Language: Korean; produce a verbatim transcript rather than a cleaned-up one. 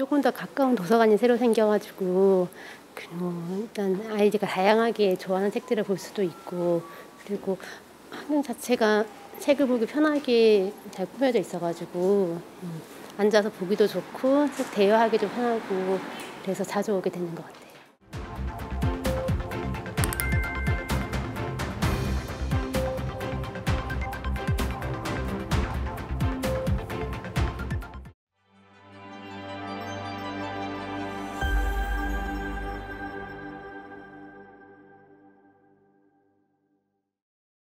조금 더 가까운 도서관이 새로 생겨가지고 그리고 일단 아이들가 다양하게 좋아하는 책들을 볼 수도 있고 그리고 환경 자체가 책을 보기 편하게 잘 꾸며져 있어가지고 음, 앉아서 보기도 좋고 책 대여하기도 편하고 그래서 자주 오게 되는 것 같아요.